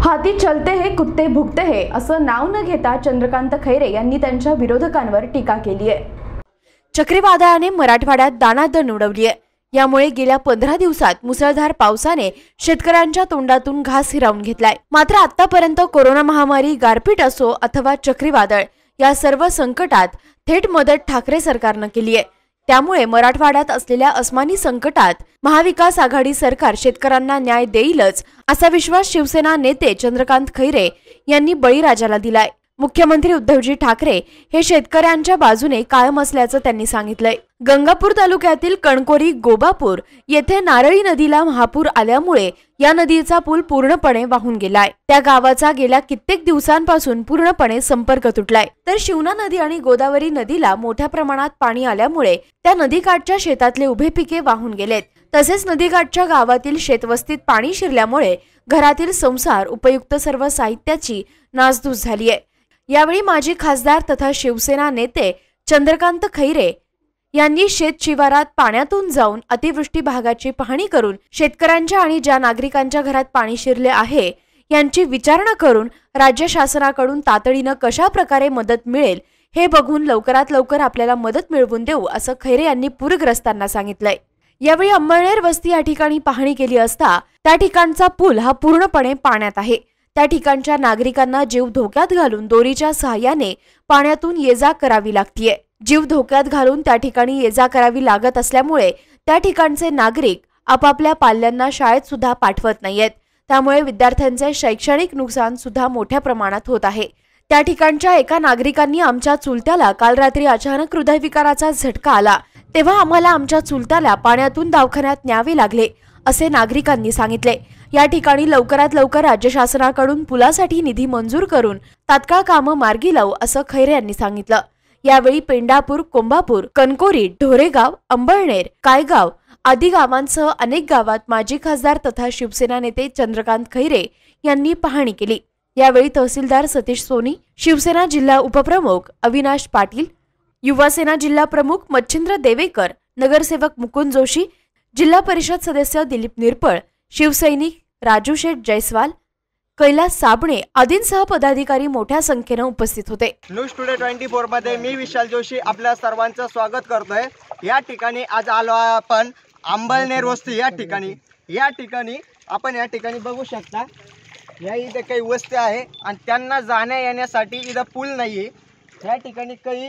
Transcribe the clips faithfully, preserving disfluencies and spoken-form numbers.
हाती चलते है कुत्ते भुगते है असं नाव न घेता चंद्रकांत खैरे यांनी त्यांच्या विरोधकांवर टीका केली आहे। चक्रीवादळाने मराठवाड्यात दाणादाण उडवली आहे। यामुळे गेल्या पंधरा दिवसात मुसळधार पावसाने शेतकऱ्यांच्या तोंडातून घास हिरावून घेतलाय। मात्र आतापर्यंत कोरोना महामारी, गारपीट असो अथवा चक्रीवादळ, या सर्व संकटात थेट मदत ठाकरे सरकारने केली आहे। त्यामुळे मराठवाड्यात असलेल्या अस्मानी संकटात महाविकास आघाडी सरकार शेतकऱ्यांना न्याय देईलच असा विश्वास शिवसेना नेते चंद्रकांत खैरे यांनी बळीराजाला दिलाय। मुख्यमंत्री उद्धवजी ठाकरे हे शेतकऱ्यांच्या बाजूने कायम असल्याचं त्यांनी सांगितलंय। गंगापूर तालुक्यातील कणकोरी गोबापूर येथे नारळी नदीला महापूर आल्यामुळे या नदीचा पूल पूर्णपणे वाहून गेलाय। त्या गावाचा गेल्या कित्येक दिवसांपासून पूर्णपणे संपर्क तुटलाय। तर शिवना नदी आणि गोदावरी नदीला मोठ्या प्रमाणात पाणी आल्यामुळे त्या नदीकाठच्या शेतातले उभे पिके वाहून गेलेत। तसेच नदीकाठच्या गावातील शेतवस्तीत पाणी शिरल्यामुळे घरातील संसार, उपयुक्त सर्व साहित्याची नासधूस झाली आहे। यावेळी माजी खासदार तथा शिवसेना नेते चंद्रकांत खैरे यांनी शेत शिवारात पाण्यातून जाऊन अतिवृष्टी भागाची पाहणी करून शेतकऱ्यांच्या आणि ज्या नागरिकांच्या घरात पाणी शिरले आहे यांची विचारणा करून राज्य शासनाकडून तातडीने कशा प्रकारे मदत मिळेल हे बघून लवकरात लवकर आपल्याला मदत मिळवून देऊ असं खैरे यांनी पूरग्रस्तांना सांगितलंय। यावेळी अंबळनेर वस्ती या ठिकाणी पाहणी केली असता त्या ठिकाणचा पूल हा पूर्णपणे पाण्यात आहे। त्या ठिकाणच्या नागरिकांना जीव धोक्यात घालून दोरीच्या सहाय्याने पाण्यातून ये-जा करावी लागतीये। जीव धोक्यात घालून त्या ठिकाणी ये-जा करावी लागत असल्यामुळे त्या ठिकाणचे नागरिक आपापल्या पाल्यांना शाळेत सुद्धा पाठवत नाहीयेत। त्यामुळे विद्यार्थ्यांचे शैक्षणिक नुकसान सुद्धा मोठ्या प्रमाणात होत आहे। त्या ठिकाणच्या एका नागरिकांनी आमच्या चुलत्याला काल रात्री अचानक हृदयविकाराचा झटका आला, तेव्हा आम्हाला आमच्या चुलत्याला पाण्यातून दवाखान्यात न्यावे लागले असे नागरिकांनी सांगितले। या ठिकाणी लवकरात लवकर राज्य शासनाकडून पुलासाठी निधी मंजूर करून तात्काळ कामे मार्गी लावू असं खैरे यांनी सांगितलं। यावेळी पेंडापूर, कोंबापूर, कणकोरी, ढोरेगाव, अंबळनेर, कायगाव आदी गावांसह अनेक गावात माजी खासदार तथा शिवसेना नेते चंद्रकांत खैरे यांनी पाहणी केली। यावेळी तहसीलदार सतीश सोनी, शिवसेना जिल्हा उपप्रमुख अविनाश पाटील, युवासेना जिल्हा प्रमुख मच्छिंद्र देवेकर, नगरसेवक मुकुंद जोशी, जिल्हा परिषद सदस्य दिलीप निरपळ, शिवसैनिक राजू शेठ जयस्वाल, कैलास साबणे आदींसह पदाधिकारी मोठ्या संख्येने उपस्थित होते। न्यूज टुडे चोवीस मध्ये मी विशाल जोशी आपल्या सर्वांचं स्वागत करतोय। या ठिकाणी आज आलो आपण अंबळनेर वस्ती या ठिकाणी। या ठिकाणी आपण या ठिकाणी बघू शकता, या इथे काही वस्ती आहे आणि त्यांना जाण्या येण्यासाठी इथं पूल नाहीये। या ठिकाणी काही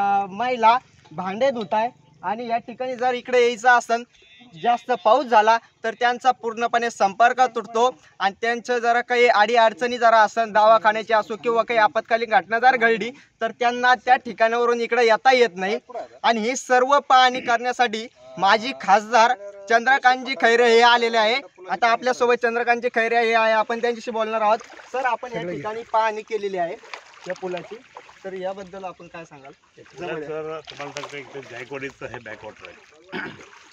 महिला भांडे धुत आहे आणि या ठिकाणी जर इकडे यायचं असेल, जास्त पाऊस झाला तर त्यांचा पूर्णपणे संपर्क तुटतो आणि त्यांचं जरा काही अडी अडचणी जरा असेल, दवाखान्याची असो किंवा काही आपत्कालीन घटना जर घडली तर त्यांना त्या ठिकाणावरून इकडे येता येत नाही। आणि हे सर्व पाहणी करण्यासाठी माजी खासदार चंद्रकांतजी खैरे हे आलेले आहे। आता आपल्यासोबत चंद्रकांतजी खैरे हे आहे, आपण त्यांच्याशी बोलणार आहोत। सर, आपण या ठिकाणी पाहणी केलेली आहे या पुलाची, तर याबद्दल आपण काय सांगाल? सर, तुम्हाला सांगतो एक जायकवाडीचं हे बॅकवॉटर आहे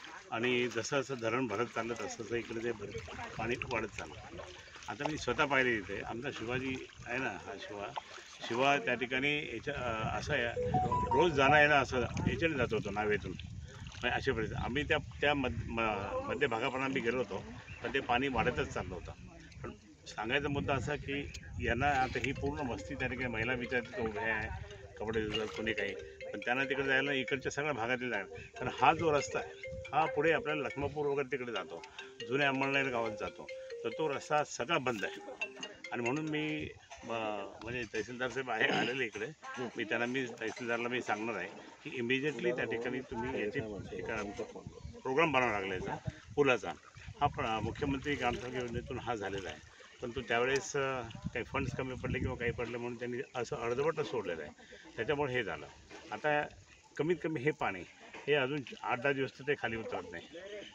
आणि जसं जसं धरण भरत चाललं तसं तसं इकडे ते भरत पाणी वाढत चाललं। आता मी स्वतः पाहिले इथे आमचा शिवाजी आहे ना, हा शिवा शिवा त्या ठिकाणी याच्या असं आहे, रोज जाणं येणं असं याच्याने जात होतो नावेतून, अशा परिस्थिती आम्ही त्या त्या मध मध्य भागापर्यंत आम्ही गेलो होतो, पण ते पाणी वाढतच चाललं होतं। पण सांगायचा मुद्दा असा की यांना आता ही पूर्ण वस्ती त्या ठिकाणी महिला विचार उभ्या आहे, कपडे धुतात कोणी काही, पण त्यांना तिकडे जायला इकडच्या सगळ्या भागातील जायला, कारण हा जो रस्ता आहे हा पुढे आपल्याला लखमापूर वगैरे तिकडे जातो, जुन्या अंबळनेर गावात जातो, तर तो रस्ता सगळा बंद आहे। आणि म्हणून मी म्हणजे तहसीलदार साहेब आहे आलेले इकडे, मी त्यांना मी तहसीलदारला मी सांगणार आहे की इमिजिएटली त्या ठिकाणी तुम्ही याचे एका प्रोग्राम बनावा लागला याचा पुलाचा। हा मुख्यमंत्री ग्रामसडक योजनेतून हा झालेला आहे, पण तो त्यावेळेस काही फंड्स कमी पडले किंवा काही पडले म्हणून त्यांनी असं अर्धवट सोडलेलं आहे, त्याच्यामुळे हे झालं। आता कमीत कमी हे पाणी हे अजून आठ दहा दिवस तर ते खाली उतरत नाही,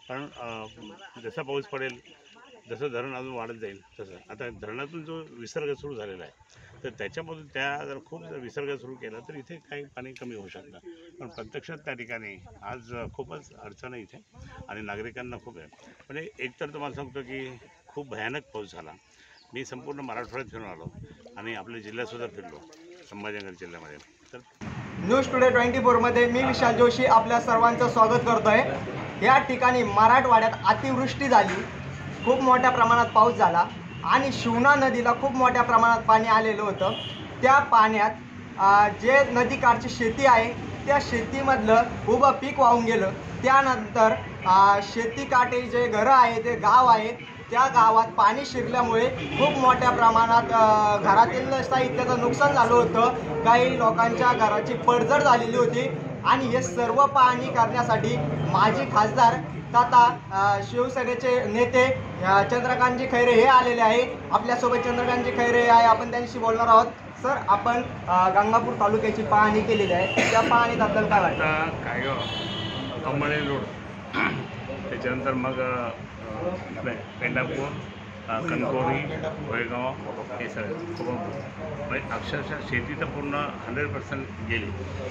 कारण जसा पाऊस पडेल जसं धरण अजून वाढत जाईल तसं आता धरणातून जो विसर्ग सुरू झालेला आहे तर त्याच्यामधून त्या जर खूप जर विसर्ग सुरू केला तर इथे काही पाणी कमी होऊ शकतं, पण प्रत्यक्षात त्या ठिकाणी आज खूपच अडचण आहे इथे आणि नागरिकांना खूप आहे। म्हणजे एकतर तुम्हाला सांगतो की खूप भयानक पाऊस झाला। मी संपूर्ण मराठवाड्यात फिरून आलो आणि आपल्या जिल्ह्यातसुद्धा फिरलो, संभाजीनगर जिल्ह्यामध्ये। तर न्यूज टुडे चोवीस मध्ये मी विशाल जोशी आपल्या सर्वांचं स्वागत करतोय। या ठिकाणी मराठवाड्यात अतिवृष्टी झाली, खूप मोठ्या प्रमाणात पाऊस झाला आणि शिवना नदीला खूप मोठ्या प्रमाणात पाणी आलेलं होतं। त्या पाण्यात अ, जे नदीकाठची शेती आहे त्या शेतीमधलं उभं पीक वाहून गेलं। त्यानंतर अ, शेतीकाठी जे घरं आहे ते गाव आहे त्या गावात पाणी शिरल्यामुळे खूप मोठ्या प्रमाणात अ, घरातील साहित्याचं नुकसान झालं होतं। काही लोकांच्या घराची पडझड झालेली होती आणि हे सर्व पाहणी करण्यासाठी माजी खासदार तथा अ, शिवसेनेचे नेते अ, चंद्रकांतजी खैरे हे आलेले आहे। आपल्यासोबत चंद्रकांतजी खैरे आहे, आपण त्यांच्याशी बोलणार आहोत। सर, आपण अ, गंगापूर तालुक्याची पाहणी केलेली आहे, त्या पाहणीबद्दल काय वाटतं? आता काय गं अंमळे रोड त्याच्यानंतर मग अ, पेंडापूर अ, कणकवली कोळेगाव हे सगळं खूप म्हणजे अक्षरशः शेती तर पूर्ण हंड्रेड पर्सेंट गेली,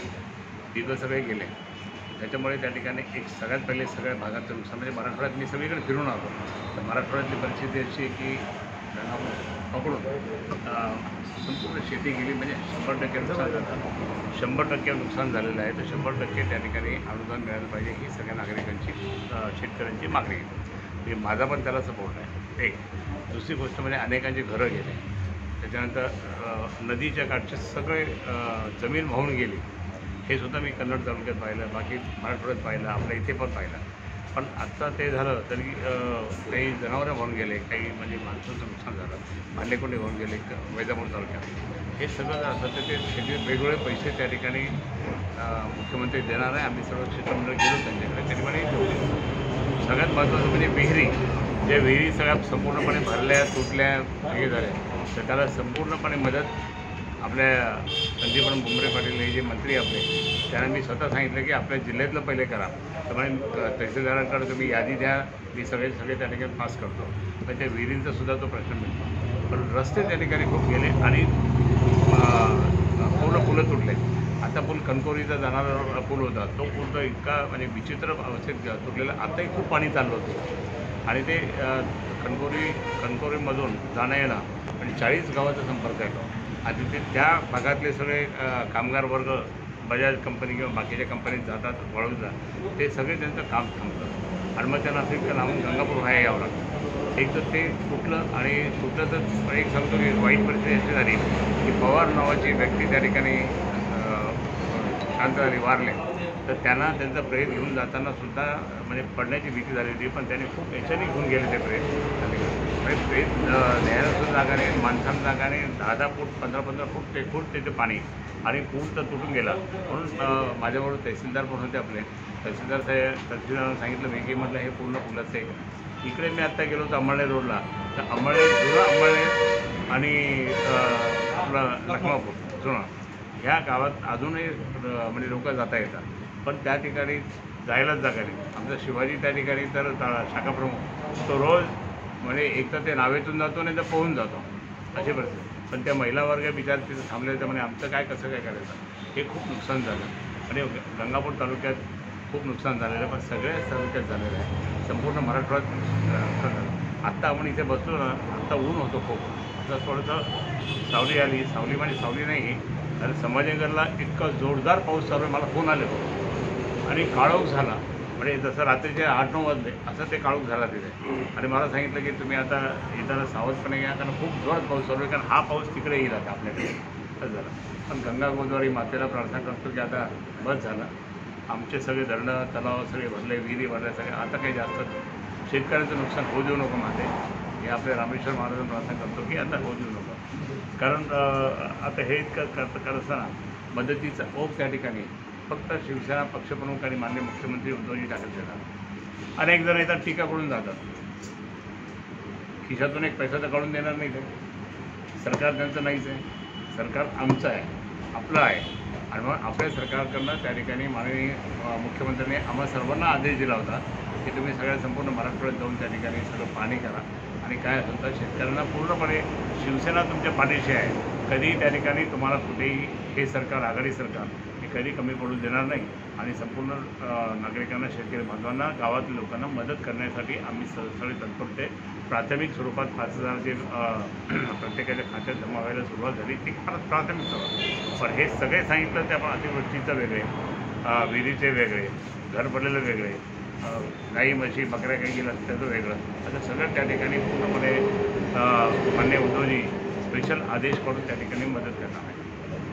पिकं सगळे गेले। त्याच्यामुळे त्या ठिकाणी एक सगळ्यात पहिले सगळ्या भागाचं नुकसान म्हणजे मराठवाड्यात मी सगळीकडे फिरून आलो तर मराठवाड्यातली परिस्थिती अशी आहे की पकडून संपूर्ण शेती गेली म्हणजे शंभर टक्के नुकसान झालं। शंभर टक्के नुकसान झालेलं आहे तर शंभर टक्के त्या ठिकाणी अनुदान मिळालं पाहिजे ही सगळ्या नागरिकांची शेतकऱ्यांची मागणी आहे। म्हणजे माझा पण त्याला सपोर्ट आहे। एक दुसरी गोष्ट म्हणजे अनेकांची घरं गेले, त्याच्यानंतर नदीच्या काठचे सगळे जमीन वाहून गेली। हे सुद्धा मी कन्नड तालुक्यात पाहिलं, बाकी मराठवाड्यात पाहिलं, आपल्या इथे पण पाहिलं। पण आत्ता ते झालं तरी काही जनावरं वाहून गेले, काही म्हणजे माणसाचं नुकसान झालं, भांडेकोंडे वाहून गेले वैजापूर तालुक्यात। हे सगळं जर असं तर ते सगळे वेगवेगळे पैसे त्या ठिकाणी मुख्यमंत्री देणार आहे। आम्ही सर्व क्षेत्रमंडळ गेलो त्यांच्याकडे, त्यांनी म्हणे सगळ्यात महत्त्वाचं म्हणजे विहिरी, ज्या विहिरी सगळ्या संपूर्णपणे भरल्या तुटल्या हे झाल्या तर त्याला संपूर्णपणे मदत आपल्या संदीपान भुमरे पाटील हे जे मंत्री आपले त्यांना मी स्वतः सांगितलं की आपल्या जिल्ह्यातलं पहिले करा। त्यामुळे तहसीलदारांकडे तुम्ही यादी द्या, मी सगळे सगळे त्या ठिकाणी पास करतो। पण त्या विहिरींचा सुद्धा तो प्रश्न मिळतो। पण रस्ते त्या ठिकाणी खूप गेले आणि पूर्ण पुलं तुटले। आता पूल कणकवलीचा जाणारा पूल होता तो पूल तर इतका म्हणजे विचित्र अवस्थेत तुटलेला, आताही खूप पाणी चाललं होतं आणि ते कणकवली कणकवलीमधून जाणं येणं आणि चाळीस गावाचा संपर्क येतो आणि ते त्या भागातले सगळे कामगार वर्ग बजाज कंपनी किंवा बाकीच्या कंपनीत जातात वळूला, ते सगळे त्यांचं काम थांबतं आणि मग त्यांना असं लांबून गंगापूर व्हायला यावं लागतं। एक तर ते तुटलं आणि तुटलं तर एक सांगतो की वाईट परिस्थिती अशी झाली की पवार नावाची व्यक्ती त्या ठिकाणी शांत झाली, वारले, तर त्यांना त्यांचा प्रेत घेऊन जाताना सुद्धा म्हणजे पडण्याची भीती झाली होती। पण त्यांनी खूप याच्याने घेऊन गेले ते प्रेत, म्हणजे प्रेत न्यायला सुद्धा जागा नाही, माणसांना जागा नाही, दहा दहा फूट पंधरा पंधरा फूट ते फूट त्याचे पाणी आणि पूल तर तुटून गेला। म्हणून माझ्याबरोबर तहसीलदार पण होते आपले, तहसीलदार साहेब तहसीलदारांना सांगितलं वेगेमधलं हे पूर्ण पुलाचं आहे। इकडे मी आत्ता गेलो होतो अंमळनेर रोडला, तर अंमळनेर जुना अंमळनेर आणि आपलं लखमापूर जुना ह्या गावात अजूनही म्हणजे लोक जाता येतात, पण त्या ठिकाणी जायलाच जागा नाही। आमचा शिवाजी त्या ठिकाणी तर शाखाप्रमुख तो रोज म्हणजे एक तर ते नावेतून जातो नाही तर पोहून जातो अशी परिस्थिती। पण त्या महिला वर्ग विचार तिथं थांबले तर म्हणे आमचं काय कसं काय करायचं, हे खूप नुकसान झालं। आणि गंगापूर तालुक्यात खूप नुकसान झालेलं आहे, पण सगळ्याच तालुक्यात झालेलं आहे, संपूर्ण मराठवाड्यात नुकसान झालं। आत्ता आपण इथे बसलो ना, आत्ता ऊन होतो खूप, आता थोडंसं सावली आली, सावली म्हणजे सावली नाही आणि संभाजीनगरला इतका जोरदार पाऊस चालू आहे, मला फोन आले आणि काळोख झाला, म्हणजे जसं रात्रीचे आठ नऊ वाजले असं ते काळोख झाला तिथे। आणि मला सांगितलं की तुम्ही आता येताना सावधपणे घ्या, कारण खूप जोरात पाऊस चालू आहे, कारण हा पाऊस तिकडे येईल आता आपल्याकडे असं झालं। पण गंगा गोदावरी मातेला प्रार्थना करतो की आता बस झालं, आमचे सगळे धरणं तलाव सगळे भरले, विहिरी भरल्या सगळे, आता काही जास्त शेतकऱ्यांचं नुकसान होऊ देऊ नको माते, हे आपल्या रामेश्वर महाराजांना प्रार्थना करतो की आता होऊ देऊ नको। कारण आता हे इतकं करत करत असताना मदतीचा ओघ त्या ठिकाणी फक्त शिवसेना पक्षप्रमुख आणि माननीय मुख्यमंत्री उद्धवजी ठाकरे देतात। अनेक जण येतात टीका करून जातात, खिशातून एक पैसा तर काढून देणार नाही, ते सरकार त्यांचं नाहीच आहे, सरकार आमचं आहे, आपलं आहे। आणि मग आपल्या सरकारकडनं त्या ठिकाणी माननीय मुख्यमंत्र्यांनी आम्हा सर्वांना आदेश दिला होता की तुम्ही सगळ्या संपूर्ण मराठवाड्यात जाऊन त्या ठिकाणी सगळं पाहणी करा आणि काय असेल तर शेतकऱ्यांना पूर्णपणे शिवसेना तुमच्या पाठीशी आहे, कधी त्या ठिकाणी तुम्हाला कुठेही हे सरकार आघाडी सरकार हे कधी कमी पडू देणार नाही आणि संपूर्ण नागरिकांना शेतकरी बांधवांना गावातील लोकांना मदत करण्यासाठी आम्ही सगळे तत्परते प्राथमिक स्वरूपात पाच हजारचे प्रत्येकाच्या खात्यात जमा व्हायला सुरुवात झाली, ती फार प्राथमिक स्वरूपात। पण हे सगळे सांगितलं ते आपण अतिवृष्टीचं वेगळे, विहिरीचे वेगळे, घर पडलेलं वेगळे, अ, गाई म्हशी बकऱ्या काही गेलं त्याचं वेगळं. आता सगळं त्या ठिकाणी पूर्णपणे अ, माननीय उद्धवजी स्पेशल आदेश करून त्या ठिकाणी मदत करणार आहे.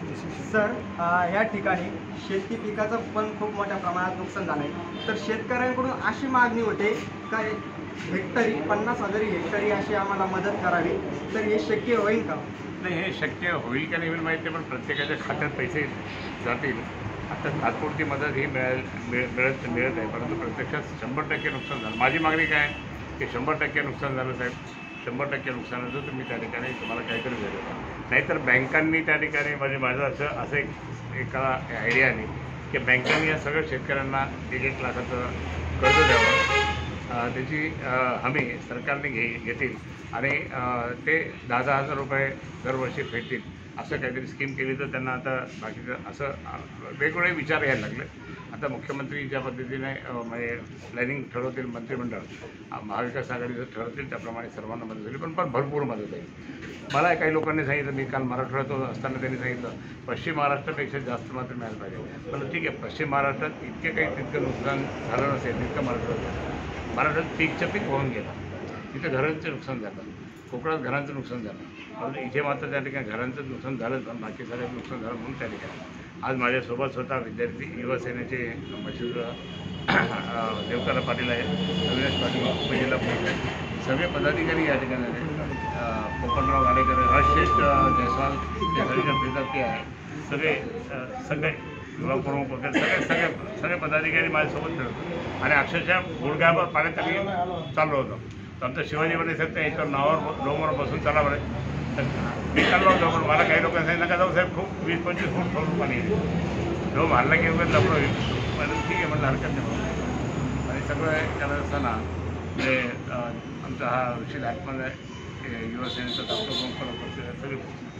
सर अ, या ठिकाणी शेती पिकाचं पण खूप मोठ्या प्रमाणात नुकसान झालं आहे. तर शेतकऱ्यांकडून अशी मागणी होते का हेक्टरी पन्नास हजारी हेक्टरी अशी आम्हाला मदत करावी, तर हे शक्य होईल का? नाही, हे शक्य होईल का नाही होईल माहिती नाही, पण प्रत्येकाच्या खात्यात पैसे जातील. आता तात्पुरती मदत ही मिळेल मिळ मिळत मिळत आहे, परंतु प्रत्यक्षात शंभर टक्के नुकसान झालं. माझी मागणी काय आहे की शंभर टक्के नुकसान झालं साहेब, शंभर टक्के नुकसानाचं तुम्ही त्या ठिकाणी तुम्हाला काहीतरी झालं. नाहीतर बँकांनी त्या ठिकाणी म्हणजे माझं असं असं एक एका आयडिया आली की बँकांनी या सगळ्या शेतकऱ्यांना एक एक लाखाचं कर्ज द्यावं. अ, त्याची अ, हमी सरकारने घे घेतील आणि अ, ते दहा दहा हजार रुपये दरवर्षी फेडतील असं काहीतरी स्कीम केली तर त्यांना आता बाकीचं असं अ, वेगवेगळे विचार यायला लागले. आता मुख्यमंत्री ज्या पद्धतीने अ, म्हणजे प्लॅनिंग ठरवतील मंत्रिमंडळ अ, महाविकास आघाडीचं ठरवतील त्याप्रमाणे सर्वांना मदत झाली, पण पण भरपूर मदत आहे. मला काही लोकांनी सांगितलं, मी काल मराठवाड्यात असताना त्यांनी सांगितलं पश्चिम महाराष्ट्रापेक्षा जास्त मात्र मिळायला पाहिजे. पण ठीक आहे, पश्चिम महाराष्ट्रात इतके काही तितकं नुकसान झालं नसेल तितकं महाराष्ट्रात महाराष्ट्रात पीकचं पीक होऊन गेलं, तिथं घरांचं नुकसान झालं, कोकणात घरांचं नुकसान झालं, परंतु इथे मात्र त्या ठिकाणी घरांचं नुकसान झालं, पण बाकी सगळ्यांचं नुकसान झालं. म्हणून त्या ठिकाणी आज माझ्यासोबत स्वतः विद्यार्थी युवासेनेचे मशहूर देवकाला पाटील आहेत, अविनाश पाटील उपजिल्हा प्रमुख आहेत, सगळे पदाधिकारी या ठिकाणी आहेत. पोपटराव गाडेकर, हर्षेश जयस्वाल जे हरिजन विद्यार्थी आहे, सगळे अ, सगळे युवा प्रमुख वगैरे सगळे सगळे सगळे पदाधिकारी माझ्यासोबत फिरतो आणि अक्षरशः गुडघ्यावर पाण्यात तरी चाललो होतो. तर आमचं शिवाजीमध्ये साहेब त्या याच्यावर नावावर डोमवर बसून चाला बरं. तर मी चाललो होतो, पण मला काही लोकांनी सांगितलं नका जाऊ साहेब, खूप वीस पंचवीस फूट थोडं पाणी आहे, डोम हल्ला की वगैरे लपडो होईल. पण ठीक आहे म्हटलं, हरकत नाही म्हणून. आणि सगळं करत असताना म्हणजे आमचा हा ऋषी आत्मा युवासेनेचा डॉक्टर सगळे.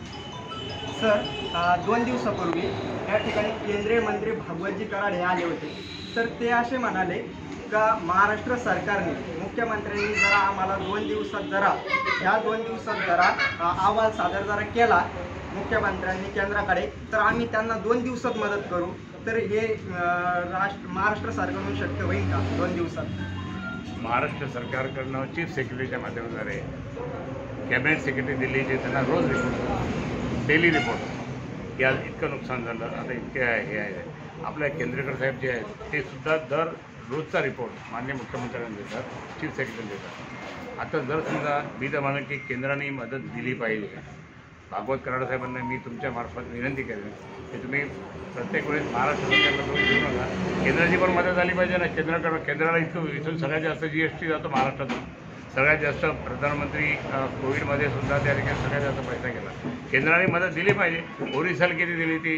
सर अ, दोन दिवसापूर्वी या ठिकाणी केंद्रीय मंत्री भागवतजी कराड हे आले होते. तर ते असे म्हणाले का महाराष्ट्र सरकारने मुख्यमंत्र्यांनी जरा आम्हाला दोन दिवसात जरा ह्या दोन दिवसात जरा अ, अहवाल सादर जरा केला मुख्यमंत्र्यांनी केंद्राकडे, तर आम्ही त्यांना दोन दिवसात मदत करू. तर हे अ, राष्ट्र महाराष्ट्र सरकारकडून शक्य होईल का दोन दिवसात? महाराष्ट्र सरकारकडनं चीफ सेक्रेटरीच्या माध्यमाद्वारे कॅबिनेट सेक्रेटरी दिल्लीचे त्यांना रोज रिपोर्ट, डेली रिपोर्ट की आज इतकं नुकसान झालं, आता इतके हे आहे. आपल्या केंद्रेकर साहेब जे आहेत ते सुद्धा दर रोजचा रिपोर्ट माननीय मुख्यमंत्र्यांना देतात, चीफ सेक्रेटरी देतात. आता जर समजा मी तर म्हणेन की केंद्राने मदत दिली पाहिजे, भागवत कराड साहेबांना मी तुमच्या मार्फत विनंती करेन की तुम्ही प्रत्येक वेळेस महाराष्ट्र सरकारला दोष देऊ नका, केंद्राची पण मदत झाली पाहिजे ना. केंद्राकडं केंद्राला इथून इथून सगळ्यात जास्त जी एस टी जातो महाराष्ट्रातून, सगळ्यात जास्त प्रधानमंत्री कोविडमध्ये सुद्धा त्या ठिकाणी सगळ्यात जास्त पैसा गेला. केंद्राने मदत दिली पाहिजे. ओरिसाला किती दिली होती,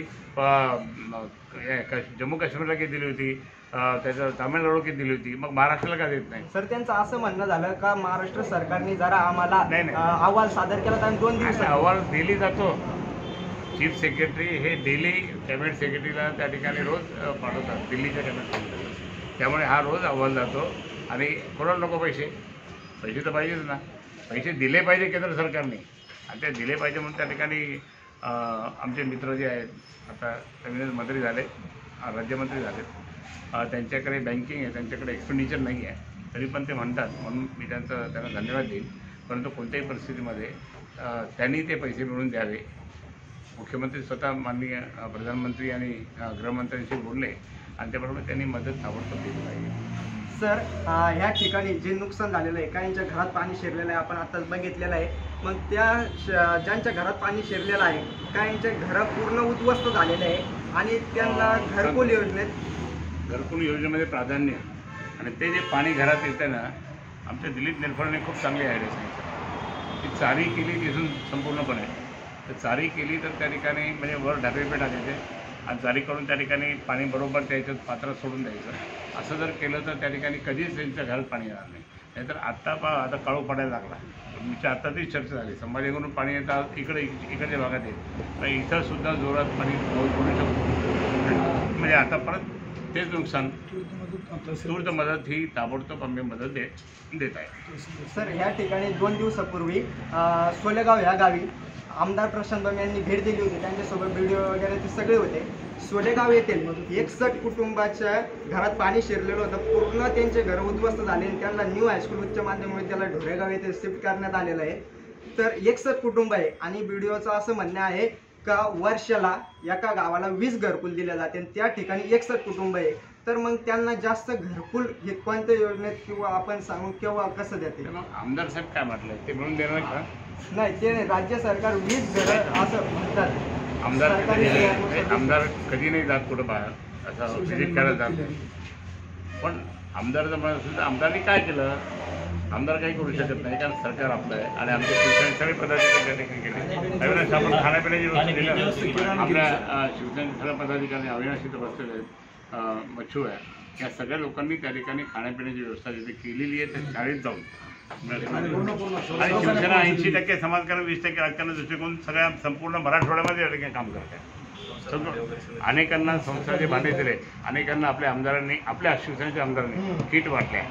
जम्मू काश्मीरला किती दिली होती, त्याचं तामिळनाडू किती दिली होती, मग महाराष्ट्राला का देत नाही? सर त्यांचं असं म्हणणं झालं का महाराष्ट्र सरकारने जरा आम्हाला नाही, नाही. अ, अहवाल सादर केला तर आम्ही दोन दिवसात अहवाल दिली जातो. चीफ सेक्रेटरी हे डेली कॅबिनेट सेक्रेटरीला त्या ठिकाणी रोज अ, पाठवतात दिल्लीच्या कॅबिनेट सेक्रेटरीला. त्यामुळे हा रोज अहवाल जातो. आणि कोणाला नको पैसे, पैसे तर पाहिजेच ना, पैसे दिले पाहिजे केंद्र सरकारने, आणि ते दिले पाहिजे म्हणून त्या ठिकाणी अ, आमचे मित्र जे आहेत आता नवीनच मंत्री झाले, अ, राज्यमंत्री झालेत, अ, त्यांच्याकडे बँकिंग आहे, त्यांच्याकडे एक्सपेंडिचर नाही आहे, तरी पण ते म्हणतात, म्हणून मी त्यांचं त्यांना धन्यवाद देईन. परंतु कोणत्याही परिस्थितीमध्ये अ, त्यांनी ते पैसे मिळवून द्यावे. मुख्यमंत्री स्वतः माननीय अ, प्रधानमंत्री आणि अ, गृहमंत्र्यांशी बोलले आणि त्याबरोबर त्यांनी मदत ताबडतोब दिली पाहिजे. सर अ, ह्या ठिकाणी जे नुकसान झालेलं आहे, काहींच्या घरात पाणी शिरलेलं आहे, आपण आताच बघितलेलं आहे. मग त्या श- ज्यांच्या घरात पाणी शिरलेलं आहे, काहींचे घरं पूर्ण उद्ध्वस्त झालेले आहे आणि त्यांना घरकुल योजनेत घरकुल योजनेमध्ये प्राधान्य, आणि ते जे पाणी घरात येतं ना, आमच्या दिलीप निर्फळने खूप चांगली आयडिया सांगितलं की चारी केली तिथून संपूर्णपणे, तर चारी केली तर त्या ठिकाणी म्हणजे वर ढापेपेट आले ते, आणि चारी करून त्या ठिकाणी पाणी बरोबर त्याच्यात पात्रात सोडून द्यायचं. असं जर केलं तर त्या ठिकाणी कधीच त्यांच्या घरात पाणी येणार नाही. नाहीतर आत्ता पा आता काळू पडायला लागला, तुमच्या आता ती चर्चा झाली, संभाजीकडून पाणी येतं इकडे इकडच्या भागात येत, तर इथं सुद्धा जोरात पाणी पडू शकतो. म्हणजे आता परत तेच नुकसान. तूर्त मदत ही ताबडतोब आम्ही मदत दे देत आहे. सर ह्या ठिकाणी दोन दिवसापूर्वी अ, सोलेगाव ह्या गावी आमदार प्रशांत बंब यांनी भेट दिली होती, त्यांच्यासोबत व्हिडिओ वगैरे ते सगळे होते. सोडेगाव येथील एकसष्ट कुटुंबाच्या घरात पाणी शिरलेलं होतं. पूर्ण त्यांचे घर उद्ध्वस्त झाले आणि त्यांना न्यू हायस्कूल उच्च माध्यमिक विद्यालय ढोरेगाव येथे शिफ्ट करण्यात आलेलं आहे. तर एकसष्ट कुटुंब आहे आणि बीडीओचं असं म्हणणं आहे का वर्षाला एका गावाला वीस घरकुल दिले जाते आणि त्या ठिकाणी एकसष्ट कुटुंब आहे. तर मग त्यांना जास्त घरकुल हे कोणत्या योजनेत किंवा आपण सांगू किंवा कसं देते? आमदार साहेब काय म्हटलं ते म्हणून देणार का? नाही, ते नाही, राज्य सरकार वीस घर असं म्हणतात. आमदार आमदार कधी नाही जात कुठं बाहेर असं विजिट करायला जात. पण आमदार जर म्हणत असेल तर आमदारांनी काय केलं? आमदार काही करू शकत नाही कारण सरकार आपलं आहे आणि आमचे शिवसेने सगळे पदाधिकारी त्या ठिकाणी गेले. अविनाश आपण खाण्यापिण्याची व्यवस्था दिली. आपल्या शिवसेनेचे सगळे पदाधिकारी अविनाश इथं बसलेले आहेत, मच्छू आहे, या सगळ्या लोकांनी त्या ठिकाणी खाण्यापिण्याची व्यवस्था जिथे केलेली आहे त्या शाळेत जाऊन आणि शिवसेना ऐंशी टक्के समाजकारण वीस टक्के राजकारण दृष्टिकोन सगळ्या संपूर्ण मराठवाड्यामध्ये या ठिकाणी काम करत आहे. सगळं अनेकांना संस्थाचे भांडे दिले, अनेकांना आपल्या आमदारांनी आपल्या शिवसेनेच्या आमदारांनी किट वाटल्या.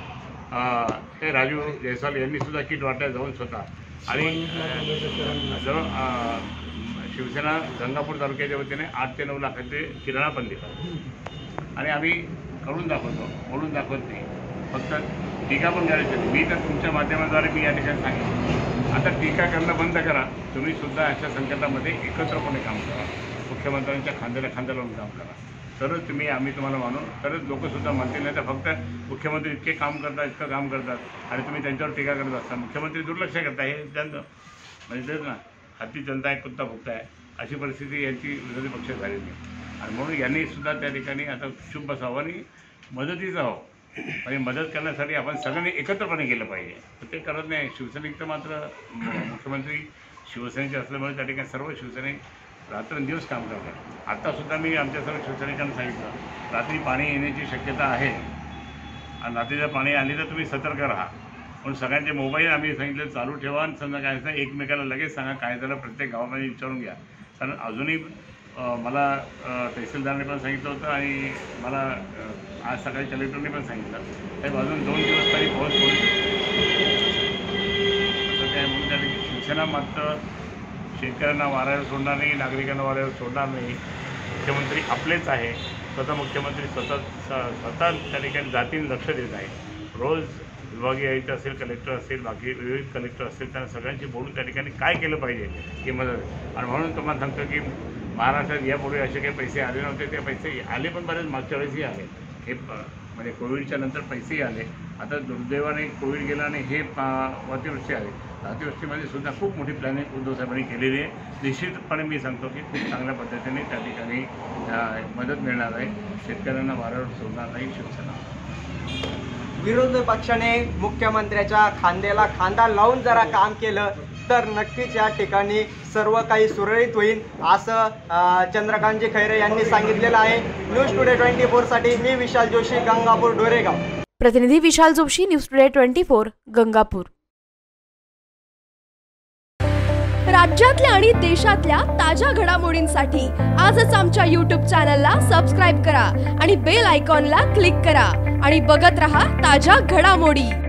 ते राजू जयस्वाल यांनी सुद्धा किट वाटल्या जाऊन स्वतः. आणि जवळ शिवसेना गंगापूर तालुक्याच्या वतीने आठ ते नऊ लाखाचे किराणा पण दिला आणि आम्ही करून दाखवतो, बोलून दाखवत नाही. फक्त टीका पण करायची. मी तर तुमच्या माध्यमाद्वारे मी या ठिकाणी सांगितलं आता टीका करणं बंद करा. तुम्ही सुद्धा अशा संकटामध्ये एकत्रपणे काम करा, मुख्यमंत्र्यांच्या खांद्याला खांदा लावून काम करा, तरच तुम्ही आम्ही तुम्हाला मानू, तरच लोकंसुद्धा मानतील. नाही तर फक्त मुख्यमंत्री इतके काम करतात इतकं काम करतात आणि तुम्ही त्यांच्यावर टीका करत असता. मुख्यमंत्री दुर्लक्ष करता हे जनता म्हणजे तेच ना, हाती जनता आहे कुत्ता फुकता आहे अशी परिस्थिती यांची विरोधी पक्ष झालेली. आणि म्हणून यांनी सुद्धा त्या ठिकाणी आता चुप बसावं आणि मदतीचं हवं. म्हणजे मदत करण्यासाठी आपण सगळ्यांनी एकत्रपणे केलं पाहिजे. तर ते करत नाही. शिवसैनिक तर मात्र मुख्यमंत्री शिवसेनेचे असल्यामुळे त्या ठिकाणी सर्व शिवसैनिक रात्रंदिवस काम करतात. आत्तासुद्धा मी आमच्या सर्व शिवसैनिकांना सांगितलं रात्री पाणी येण्याची शक्यता आहे आणि रात्री जर पाणी आली तर तुम्ही सतर्क राहा. पण सगळ्यांचे मोबाईल आम्ही सांगितलं चालू ठेवा आणि समजा काय असं एकमेकाला लगेच सांगा काय झालं प्रत्येक गावामध्ये विचारून घ्या. कारण अजूनही मला तहसीलदारने पण सांगितलं होतं आणि मला आज सकाळी कलेक्टरने पण सांगितलं साहेब अजून दोन दिवस तरी पाऊस पडू शकतो असं काय. म्हणून त्या शिवसेना मात्र शेतकऱ्यांना वाऱ्यावर सोडणार नाही, नागरिकांना वाऱ्यावर सोडणार नाही. मुख्यमंत्री आपलेच आहे. स्वतः मुख्यमंत्री स्वतः स्वतः त्या ठिकाणी जातीने लक्ष देत आहे. रोज विभागीय आयुक्त असेल, कलेक्टर असेल, बाकी विविध कलेक्टर असेल त्यांना सगळ्यांशी बोलून त्या ठिकाणी काय केलं पाहिजे ही मदत. आणि म्हणून तुम्हाला सांगतो की महाराष्ट्रात यापूर्वी असे काही पैसे आले नव्हते. ते पैसे आले पण बरेच मागच्या वेळेसही आले. हे म्हणजे कोविडच्या नंतर पैसेही आले. आता दुर्दैवाने कोविड गेला आणि हे अतिवृष्टी आली. अतिवृष्टीमध्ये सुद्धा खूप मोठी प्लॅनिंग उद्धव साहेबांनी केलेली आहे. निश्चितपणे मी सांगतो की खूप चांगल्या पद्धतीने त्या ठिकाणी मदत मिळणार आहे. शेतकऱ्यांना वाऱ्यावर सोडणार नाही शिवसेना. विरोधी पक्षाने मुख्यमंत्र्याच्या खांद्याला खांदा लावून जरा काम केलं तर नक्कीच या ठिकाणी सर्व काही सुरळीत होईल असं चंद्रकांतजी खैरे यांनी सांगितलेलं आहे. न्यूज टुडे ट्वेंटी फोर साठी मी विशाल जोशी, गंगापूर, ढोरेगाव. प्रतिनिधी Vishal Joshi, news today twenty four, Gangapur. राज्यातल्या आणि देशातल्या ताज्या घडामोडींसाठी आजच आमच्या यूट्यूब चॅनलला सबस्क्राईब करा आणि बेल आयकॉनला क्लिक करा आणि बघत रहा ताज्या घडामोडी.